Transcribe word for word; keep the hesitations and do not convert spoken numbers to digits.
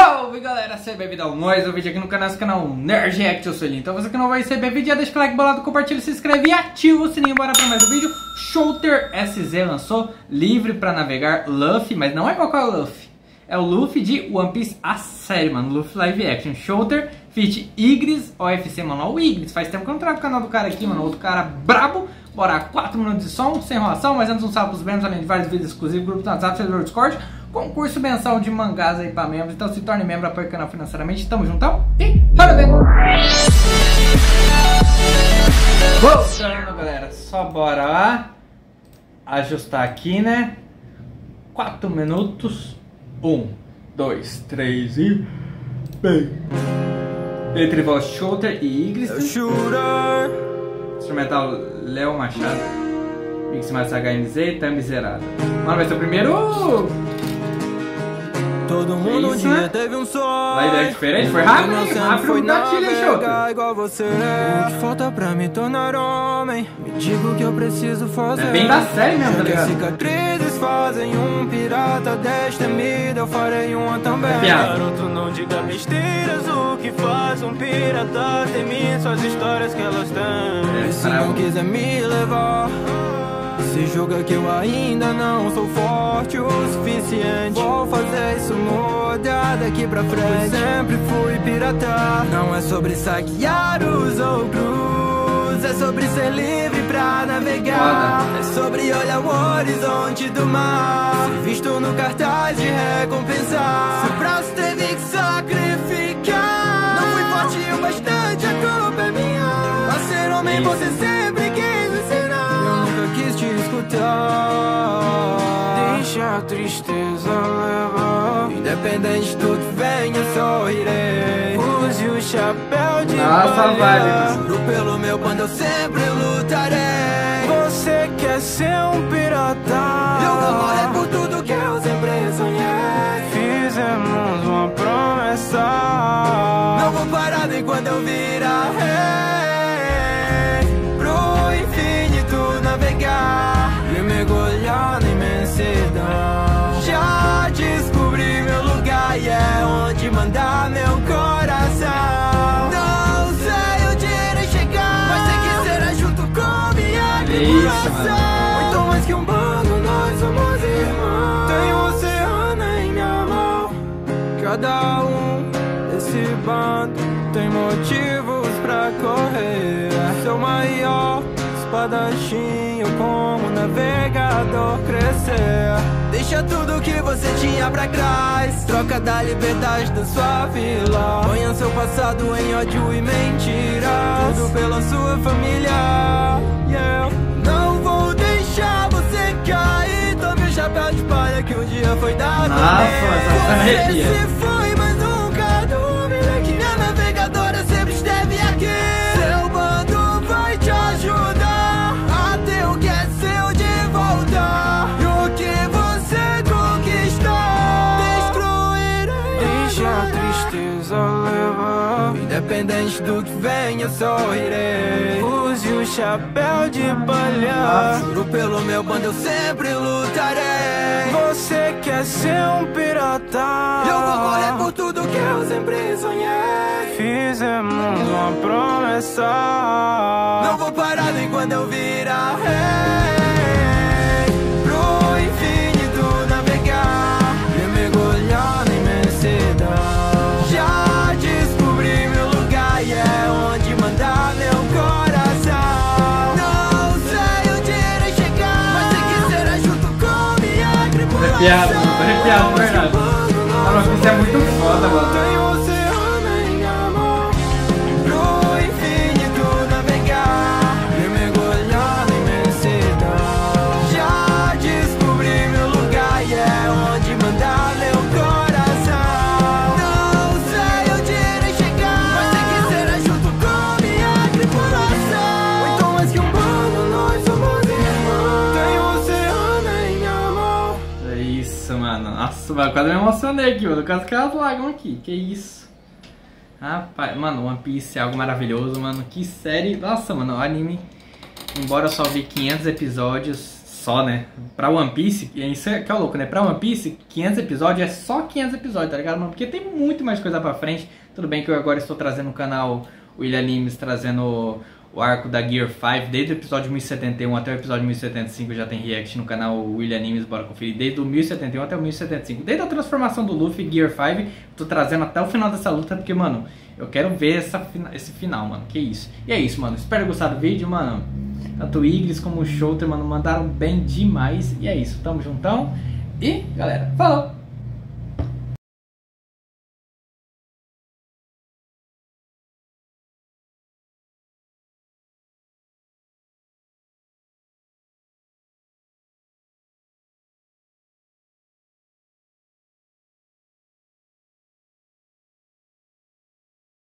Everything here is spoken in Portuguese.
Salve galera, seja bem-vindo ao mais um vídeo aqui no canal, esse canal Nerd React, eu sou ele. Então você que não vai ser bem-vindo, já deixa o like bolado, compartilha, se inscreve e ativa o sininho. Bora para mais um vídeo. Shooter S Z lançou livre para navegar Luffy, mas não é qualquer Luffy, é o Luffy de One Piece, a série, mano, Luffy Live Action. Shooter, feat. Igris, O F C, mano, o Igris, faz tempo que eu não trago o canal do cara aqui, mano, outro cara brabo. Bora, quatro minutos de som, sem enrolação, mas antes um salve pros membros, além de vários vídeos exclusivos, grupo do WhatsApp, servidor do Discord, concurso mensal de mangás aí pra membros. Então se torne membro, apoie o canal financeiramente. Tamo juntão e bora ver! Voltando, galera, só bora lá ajustar aqui, né? quatro minutos. um, dois, três e... bem! Entre voz Shooter e Igris. Instrumental Léo Machado. Mix mais H N Z e Thumb zerada. Mano, vai ser o primeiro... Todo mundo um isso, dia né? teve um sonho. Vai ideia diferente, foi rápido, hein? Rápido foi no gatilho, hein, Shooter? igual você. O que falta pra me tornar homem? Me diga o que eu preciso fazer. É bem da série mesmo, tá Que ligado? cicatrizes fazem um pirata destemido. Eu farei uma também. Piada. Garoto, não diga besteiras. O que faz um pirata temido? São as histórias que elas têm. E se não quiser me levar, se julga que eu ainda não sou forte o suficiente. Vou fazer isso mudar daqui pra frente. Sempre fui pirata. Não é sobre saquear os outros, é sobre ser livre pra navegar. É sobre olhar o horizonte do mar, ser visto no cartaz de recompensar. Se o braço teve que sacrificar, não fui forte o bastante, a culpa é minha. Pra ser homem você sempre quis ensinar. Eu nunca quis te escutar. Deixa a tristeza levar. Independente do que venha, eu sorrirei. Use o chapéu de Nossa, palha. vale. Juro pelo meu bando, eu sempre lutarei. Você quer ser um pirata? Eu vou morrer por tudo que eu sempre sonhei. Fizemos uma promessa. Não vou parar nem quando eu virar rei. Pro infinito navegar e mergulhar na imensidão. Já descobri meu lugar e é onde mandar meu coração. Não sei onde irei chegar, mas sei que será junto com minha tripulação. Muito mais que um bando, nós somos irmãos. Tenho um oceano em minha mão. Cada um desse bando tem motivos pra correr. Seu maior espadachim, eu como navegador crescer. Deixa tudo que você tinha pra trás, troca da liberdade da sua vila. Ponha seu passado em ódio e mentiras, tudo pela sua família. E eu não vou deixar você cair. Tome o chapéu de palha que um dia foi dado. Nossa, essa arrepia. Você se foi, mas nunca duvida que a navegadora sempre esteve aqui. Seu bando vai te ajudar a ter o que é seu de volta. E o que você conquistou, destruirei. Deixa a tristeza levar. Independente do que venha, sorrirei. Use o chapéu de palha. Juro pelo meu bando, eu sempre lutarei. Você quer ser um pirata? Eu vou morrer por tudo que eu sempre sonhei. Fizemos uma promessa. Não vou parar nem quando eu virar rei. Pro infinito navegar e mergulhar na imensidão. Já descobri meu lugar e é onde mandar meu coração. Não sei onde irei chegar, mas sei que será junto com minha tripulação. Arrepiado, mano, tô arrepiado, de verdade. Mano, isso é muito foda, mano. Tem um oceano em minha mão. Pro infinito navegar e mergulhar na imensidão. Já descobri meu lugar e é onde mandar meu coração. Não sei onde irei chegar, mas sei que será junto com minha tripulação. Muito mais que um bando, nós somos irmãos. Tem um oceano em minha mão. É isso, mano. Nossa, mano, quase me emocionei aqui, mano. Quase que elas lágrimas aqui. Que isso? Rapaz, mano, One Piece é algo maravilhoso, mano. Que série. Nossa, mano, o anime, embora eu só vi quinhentos episódios, só, né? Pra One Piece, e isso é que é o louco, né? Pra One Piece, quinhentos episódios é só quinhentos episódios, tá ligado, mano? Porque tem muito mais coisa pra frente. Tudo bem que eu agora estou trazendo no canal William Animes, trazendo o arco da Gear cinco, desde o episódio mil e setenta e um até o episódio mil e setenta e cinco já tem react no canal William Animes, bora conferir, desde o mil e setenta e um até o mil e setenta e cinco, desde a transformação do Luffy, Gear cinco, tô trazendo até o final dessa luta, porque, mano, eu quero ver essa, esse final, mano, que isso. E é isso, mano, espero gostar do vídeo, mano, tanto o Igris como o Shouter, mano, mandaram bem demais, e é isso, tamo juntão, e, galera, falou!